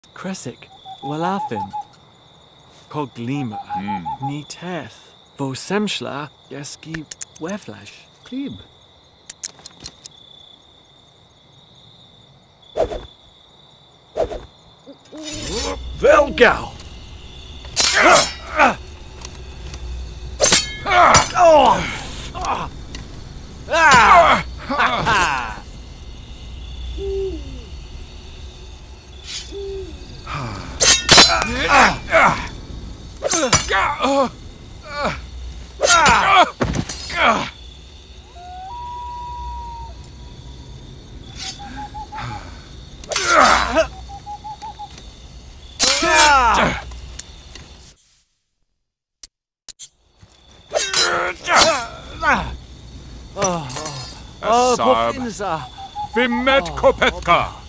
Kresik, Walafin, Koglima, Ni Teth, Vosemschla, Yeski, Weflash, Klib. Velgal! Vimet Kopetka!